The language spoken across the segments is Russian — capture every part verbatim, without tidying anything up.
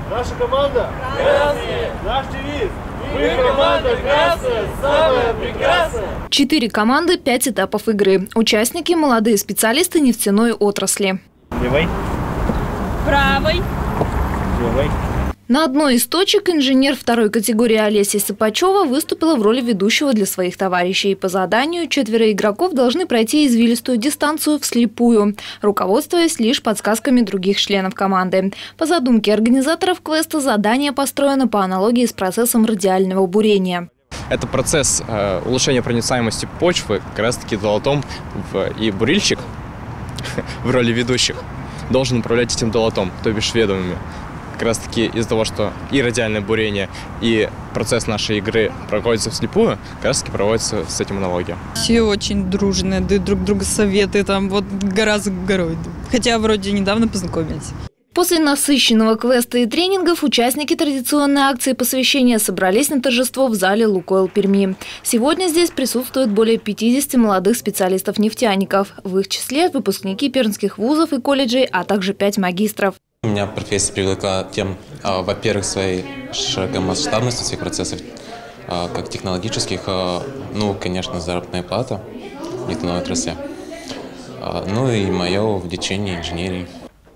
Наша команда красная. Наш девиз. Мы команда красная, самая прекрасная. Четыре команды, пять этапов игры. Участники – молодые специалисты нефтяной отрасли. Левой. Правой. Левой. На одной из точек инженер второй категории Олеся Сапачева выступила в роли ведущего для своих товарищей. По заданию четверо игроков должны пройти извилистую дистанцию вслепую, руководствуясь лишь подсказками других членов команды. По задумке организаторов квеста задание построено по аналогии с процессом радиального бурения. Это процесс э, улучшения проницаемости почвы, как раз таки долотом в, и бурильщик в роли ведущих должен управлять этим долотом, то бишь ведомыми. Как раз таки из-за того, что и радиальное бурение, и процесс нашей игры проходится вслепую, как раз таки проводится с этим аналогия. Все очень дружные, дают друг другу советы, там вот гора за горой. Хотя вроде недавно познакомились. После насыщенного квеста и тренингов участники традиционной акции посвящения собрались на торжество в зале «Лукойл» Перми. Сегодня здесь присутствует более пятидесяти молодых специалистов-нефтяников. В их числе выпускники пермских вузов и колледжей, а также пять магистров. Меня профессия привлекла тем, во-первых, своей широкомасштабностью всех процессов, как технологических, ну, конечно, заработная плата в нефтяной отрасли, ну и мое увлечение инженерией.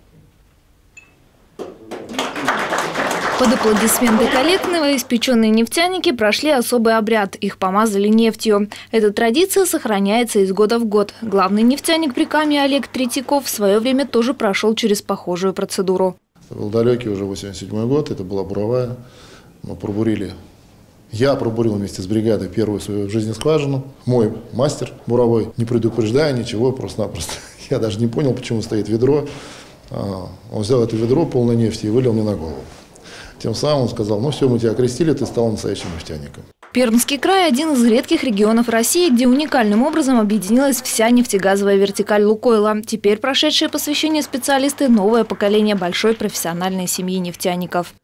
Под аплодисменты коллег новоиспеченные нефтяники прошли особый обряд. Их помазали нефтью. Эта традиция сохраняется из года в год. Главный нефтяник Прикамья Олег Третьяков в свое время тоже прошел через похожую процедуру. Это был далекий уже восемьдесят седьмой год, это была буровая. Мы пробурили. Я пробурил вместе с бригадой первую свою в жизни скважину. Мой мастер буровой, не предупреждая ничего, просто-напросто. Я даже не понял, почему стоит ведро. Он взял это ведро полной нефти и вылил мне на голову. Тем самым он сказал: ну все, мы тебя окрестили, ты стал настоящим нефтяником. Пермский край – один из редких регионов России, где уникальным образом объединилась вся нефтегазовая вертикаль «Лукойла». Теперь прошедшие посвящение специалисты – новое поколение большой профессиональной семьи нефтяников.